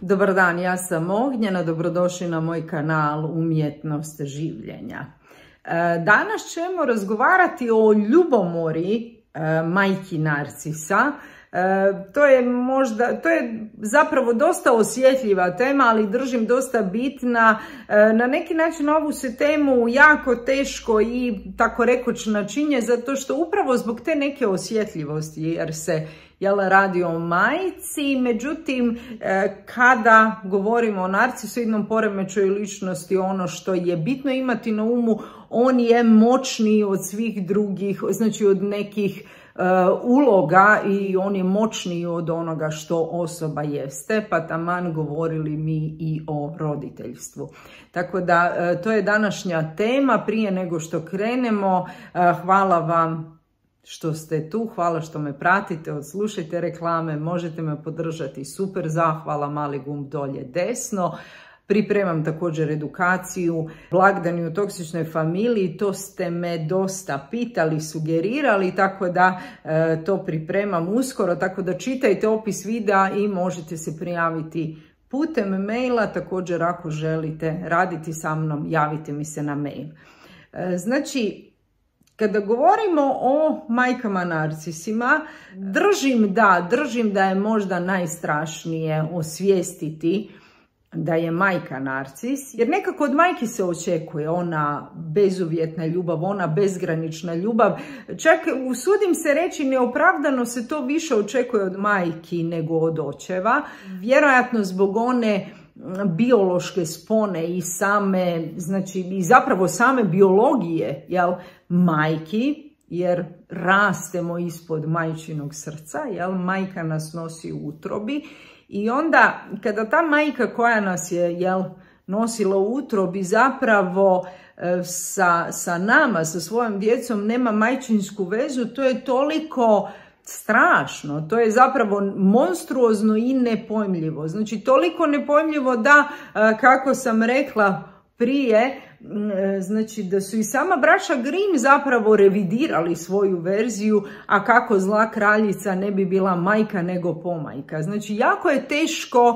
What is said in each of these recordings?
Dobar dan, ja sam Ognjena, dobrodošli na moj kanal Umjetnost življenja. Danas ćemo razgovarati o ljubomori majki Narcisa. To je zapravo dosta osjetljiva tema, ali držim dosta bitna. Na neki način ovu se temu jako teško i tako rekoć načinje, zato što upravo zbog te neke osjetljivosti, jer se radi o majci. Međutim, kada govorimo o narcisoidnom poremećaju ličnosti, ono što je bitno imati na umu, on je moćniji od svih drugih, znači od nekih uloga, i on je moćniji od onoga što osoba jeste, pa taman govorili mi i o roditeljstvu. Tako da to je današnja tema. Prije nego što krenemo, hvala vam što ste tu, hvala što me pratite, odslušajte reklame, možete me podržati, super zahvala, mali gumb dolje desno. Pripremam također edukaciju Blagdani u toksičnoj familiji, to ste me dosta pitali, sugerirali, tako da to pripremam uskoro, tako da čitajte opis videa i možete se prijaviti putem maila. Također ako želite raditi sa mnom, javite mi se na mail. Znači, kada govorimo o majkama narcisima, držim da je možda najstrašnije osvijestiti da je majka narcis, jer nekako od majke se očekuje ona bezuvjetna ljubav, ona bezgranična ljubav. Čak usudim se reći, neopravdano se to više očekuje od majki nego od očeva, vjerojatno zbog one biološke spone i zapravo same biologije, majki, jer rastemo ispod majčinog srca, majka nas nosi u utrobi. I onda kada ta majka koja nas je nosila u utrobi zapravo sa nama, sa svojom djecom nema majčinsku vezu, to je toliko strašno, to je zapravo monstruozno i nepojmljivo. Znači toliko nepojmljivo da, kako sam rekla prije, znači da su i sama braća Grimm zapravo revidirali svoju verziju, a kako zla kraljica ne bi bila majka nego pomajka. Znači jako je teško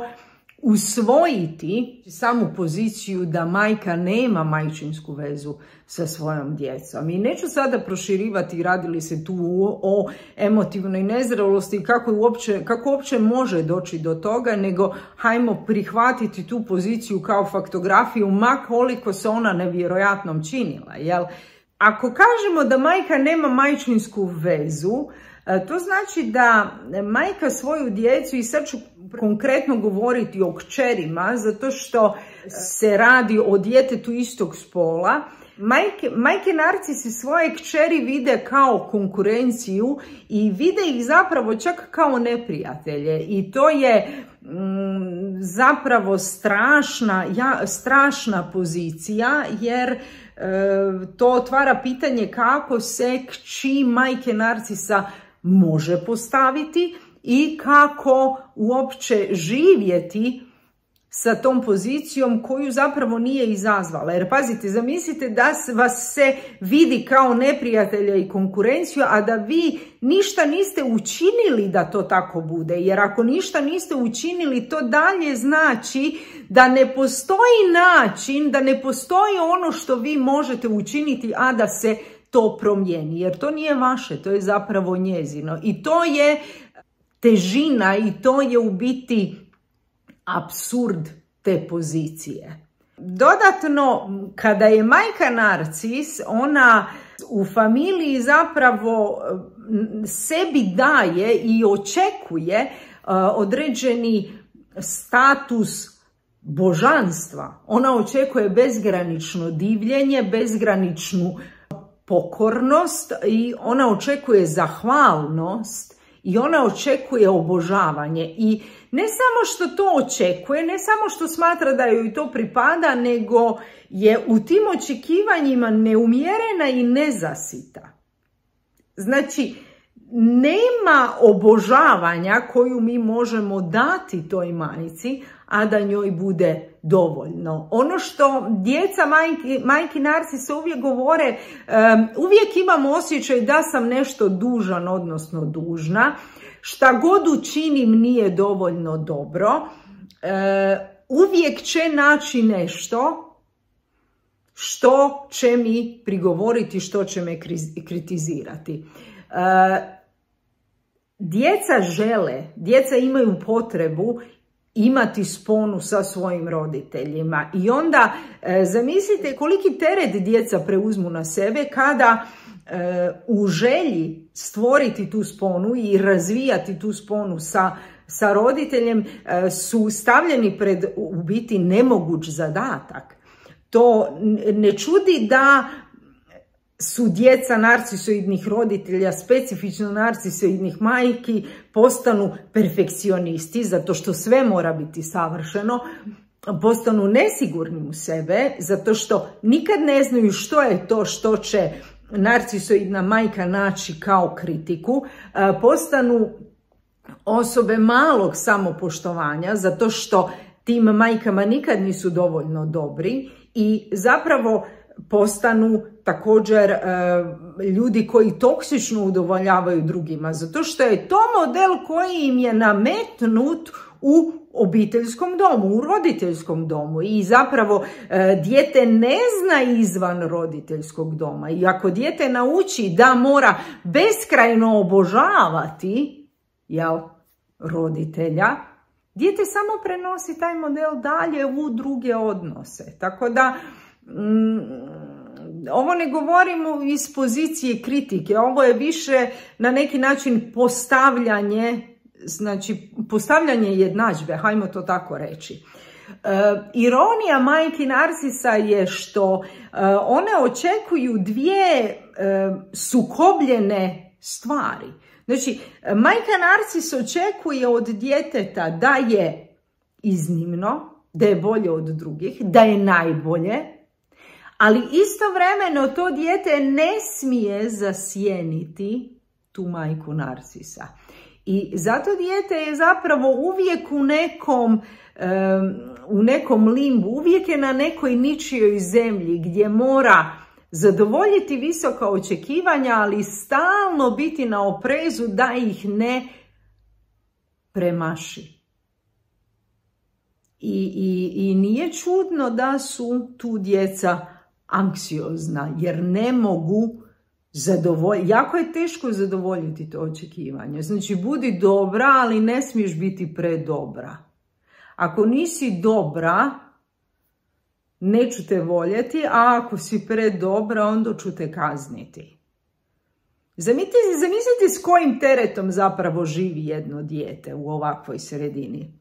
usvojiti samu poziciju da majka nema majčinsku vezu sa svojom djecom. I neću sada proširivati radili se tu o emotivnoj nezrelosti i kako uopće može doći do toga, nego hajmo prihvatiti tu poziciju kao faktografiju, ma koliko se ona nevjerojatnom činila. Ako kažemo da majka nema majčinsku vezu, to znači da majka svoju djecu, i sad ću konkretno govoriti o kćerima, zato što se radi o djetetu istog spola, majke narcisi svoje kćeri vide kao konkurenciju i vide ih zapravo čak kao neprijatelje, i to je zapravo strašna pozicija, jer to otvara pitanje kako se kći majke narcisa može postaviti i kako uopće živjeti sa tom pozicijom koju zapravo nije izazvala. Jer pazite, zamislite da vas se vidi kao neprijatelja i konkurenciju, a da vi ništa niste učinili da to tako bude. Jer ako ništa niste učinili, to dalje znači da ne postoji način, da ne postoji ono što vi možete učiniti, a da se to promijeni. Jer to nije vaše, to je zapravo njezino. I to je težina i to je u biti apsurd te pozicije. Dodatno, kada je majka narcis, ona u familiji zapravo sebi daje i očekuje određeni status božanstva. Ona očekuje bezgranično divljenje, bezgraničnu pokornost, i ona očekuje zahvalnost, i ona očekuje obožavanje. I ne samo što to očekuje, ne samo što smatra da joj to pripada, nego je u tim očekivanjima neumjerena i nezasita. Znači, nema obožavanja koju mi možemo dati toj majci, a da njoj bude dovoljno. Ono što djeca majki narcisa uvijek govore, uvijek imam osjećaj da sam nešto dužan, odnosno dužna, šta god učinim nije dovoljno dobro, uvijek će naći nešto što će mi prigovoriti, što će me kritizirati. Djeca imaju potrebu imati sponu sa svojim roditeljima i onda zamislite koliki teret djeca preuzmu na sebe kada u želji stvoriti tu sponu i razvijati tu sponu sa roditeljem su stavljeni pred u biti nemoguć zadatak. To ne čudi da su djeca narcisoidnih roditelja, specifično narcisoidnih majki, postanu perfekcionisti zato što sve mora biti savršeno, postanu nesigurni u sebe zato što nikad ne znaju što je to što će narcisoidna majka naći kao kritiku, postanu osobe malog samopoštovanja zato što tim majkama nikad nisu dovoljno dobri i zapravo postanu također ljudi koji toksično udovoljavaju drugima zato što je to model koji im je nametnut u obiteljskom domu, u roditeljskom domu i zapravo dijete ne zna izvan roditeljskog doma i ako dijete nauči da mora beskrajno obožavati roditelja, dijete samo prenosi taj model dalje u druge odnose. Tako da ovo ne govorimo iz pozicije kritike, ovo je više na neki način postavljanje jednadžbe, hajmo to tako reći. Ironija majki narcisa je što one očekuju dvije sukobljene stvari. Znači, majka narcis očekuje od djeteta da je iznimno, da je bolje od drugih, da je najbolje, ali istovremeno to dijete ne smije zasjeniti tu majku narcisa. I zato dijete je zapravo uvijek u nekom limbu, uvijek je na nekoj ničijoj zemlji gdje mora zadovoljiti visoka očekivanja, ali stalno biti na oprezu da ih ne premaši. I nije čudno da su tu djeca anksiozna, jer ne mogu zadovoljiti. Jako je teško zadovoljiti to očekivanje. Znači, budi dobra, ali ne smiješ biti predobra. Ako nisi dobra, neću te voljeti, a ako si predobra, onda ću te kazniti. Zamislite s kojim teretom zapravo živi jedno dijete u ovakvoj sredini.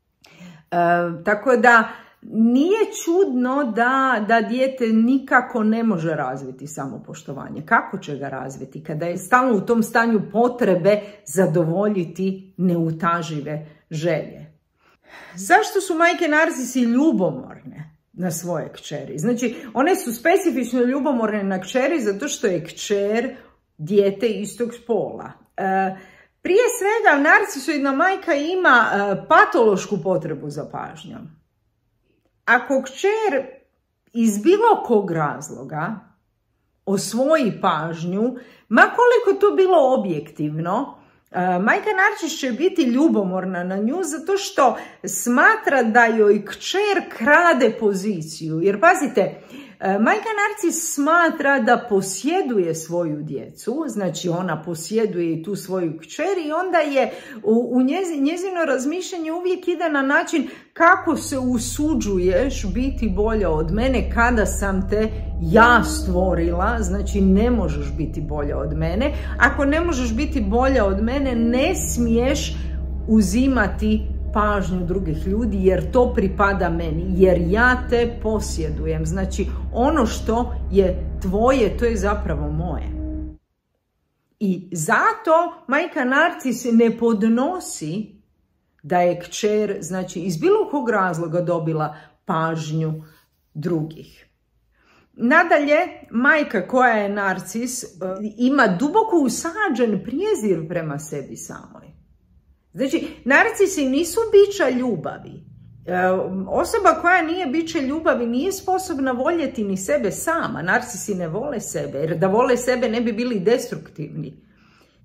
Tako da nije čudno da dijete nikako ne može razviti samopoštovanje. Kako će ga razviti kada je stalno u tom stanju potrebe zadovoljiti neutažive želje? Zašto su majke narcisi ljubomorne na svoje kćeri? Znači, one su specifično ljubomorne na kćeri zato što je kćer dijete istog spola. Prije svega, narcisoidna majka ima patološku potrebu za pažnjom. Ako kćer iz bilo kog razloga osvoji pažnju, ma koliko to bilo objektivno, majka narcis će biti ljubomorna na nju zato što smatra da joj kćer krade poziciju. Jer pazite, majka narcis smatra da posjeduje svoju djecu, znači ona posjeduje i tu svoju kćer i onda je u njezino razmišljanje uvijek ide na način kako se usuđuješ biti bolja od mene kada sam te ja stvorila, znači ne možeš biti bolja od mene. Ako ne možeš biti bolja od mene, ne smiješ uzimati pažnju drugih ljudi jer to pripada meni, jer ja te posjedujem. Znači ono što je tvoje, to je zapravo moje. I zato majka narcis ne podnosi da je kćer, znači iz bilo kog razloga dobila pažnju drugih. Nadalje, majka koja je narcis ima duboko usađen prijezir prema sebi samoj. Znači, narcisi nisu bića ljubavi. Osoba koja nije biće ljubavi nije sposobna voljeti ni sebe sama. Narcisi ne vole sebe, jer da vole sebe ne bi bili destruktivni.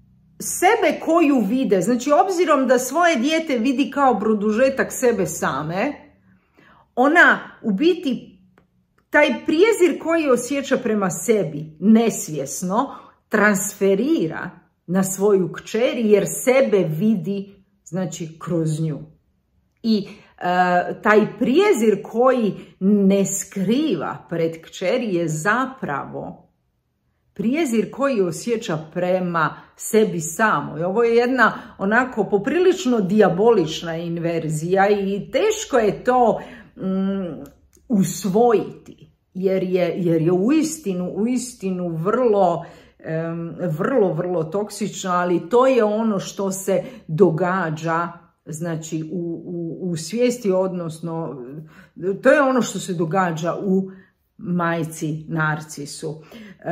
sebe koju vide, znači obzirom da svoje dijete vidi kao produžetak sebe same, ona u biti taj prijezir koji osjeća prema sebi nesvjesno transferira na svoju kćer jer sebe vidi, znači, kroz nju. I taj prijezir koji ne skriva pred kćeri je zapravo prijezir koji osjeća prema sebi samoj. Ovo je jedna onako poprilično dijabolična inverzija i teško je to usvojiti, jer je uistinu vrlo toksično, ali to je ono što se događa, znači, u svijesti, odnosno to je ono što se događa u majci narcisu.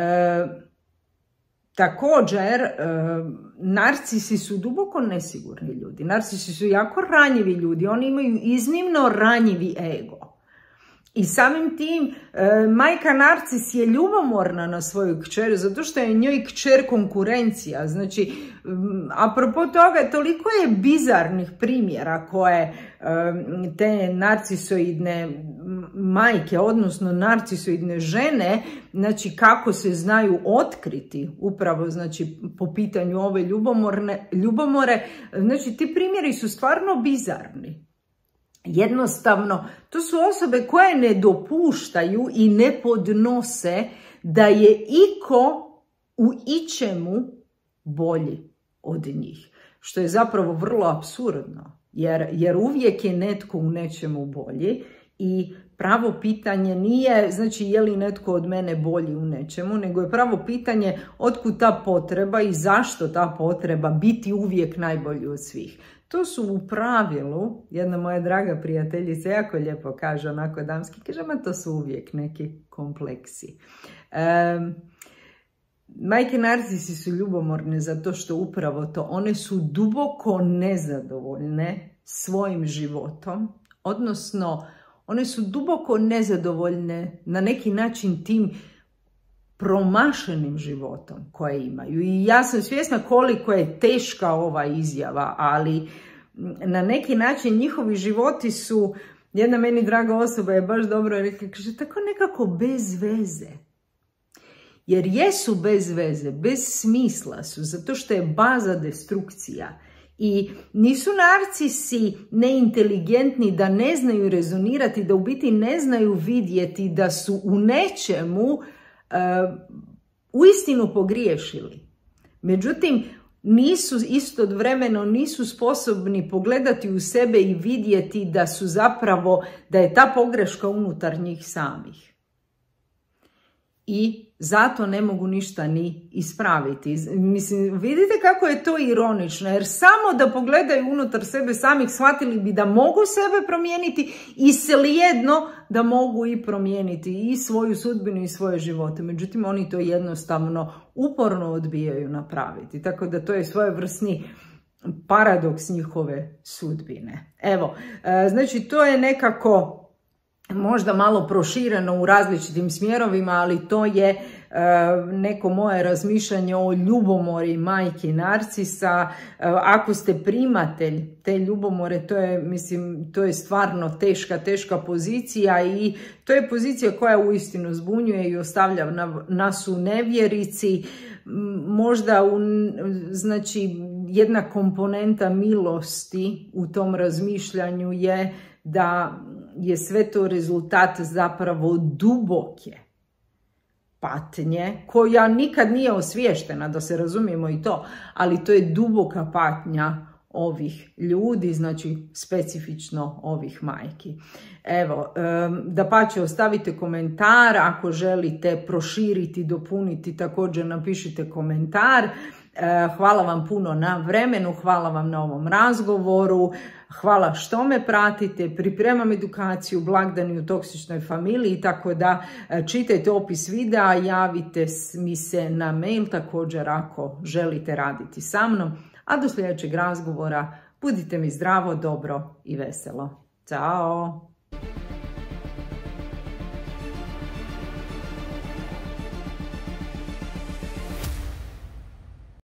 Također, narcisi su duboko nesigurni ljudi. Narcisi su jako ranjivi ljudi. Oni imaju iznimno ranjivi ego. I samim tim, majka narcis je ljubomorna na svoju kćer, zato što je njoj kćer konkurencija. Znači, apropo toga, toliko je bizarnih primjera koje te narcisoidne majke, odnosno narcisoidne žene, znači kako se znaju otkriti upravo, znači, po pitanju ove ljubomore, znači ti primjeri su stvarno bizarni. Jednostavno, to su osobe koje ne dopuštaju i ne podnose da je iko u ičemu bolji od njih. Što je zapravo vrlo apsurdno, jer uvijek je netko u nečemu bolji i pravo pitanje nije, znači, je li netko od mene bolji u nečemu, nego je pravo pitanje otkud ta potreba i zašto ta potreba biti uvijek najbolji od svih. To su u pravilu, jedna moja draga prijateljica jako lijepo kaže, onako damski, kaže, ma to su uvijek neki kompleksi. Majke narcisi su ljubomorne zato što upravo to, one su duboko nezadovoljne svojim životom, odnosno one su duboko nezadovoljne na neki način tim promašenim životom koje imaju. I ja sam svjesna koliko je teška ova izjava, ali na neki način njihovi životi su, jedna meni draga osoba je baš dobro rekla, kaže, tako nekako bez veze. Jer jesu bez veze, bez smisla su, zato što je baza destrukcija. I nisu narcisi neinteligentni da ne znaju rezonirati, da u biti ne znaju vidjeti da su u nečemu uistinu pogriješili. Međutim, istovremeno nisu sposobni pogledati u sebe i vidjeti da su zapravo, da je ta pogreška unutar njih samih. I zato ne mogu ništa ni ispraviti. Mislim, vidite kako je to ironično, jer samo da pogledaju unutar sebe samih shvatili bi da mogu sebe promijeniti i slijedno da mogu i promijeniti i svoju sudbinu i svoje živote. Međutim, oni to jednostavno uporno odbijaju napraviti. Tako da to je svojevrsni paradoks njihove sudbine. Evo, znači to je nekako možda malo prošireno u različitim smjerovima, ali to je neko moje razmišljanje o ljubomori majki narcisa. Ako ste primatelj te ljubomore, to je, mislim, to je stvarno teška pozicija i to je pozicija koja uistinu zbunjuje i ostavlja nas u nevjerici. Možda, znači, jedna komponenta milosti u tom razmišljanju je da je sve to rezultat zapravo duboke patnje, koja nikad nije osviještena, da se razumijemo i to, ali to je duboka patnja ovih ljudi, znači specifično ovih majki. Evo, dapače, ostavite komentar, ako želite proširiti, dopuniti, također napišite komentar. Hvala vam puno na vremenu, hvala vam na ovom razgovoru, hvala što me pratite, pripremam edukaciju Blagdani u toksičnoj familiji, tako da čitajte opis videa, javite mi se na mail također ako želite raditi sa mnom, a do sljedećeg razgovora budite mi zdravo, dobro i veselo. Ćao!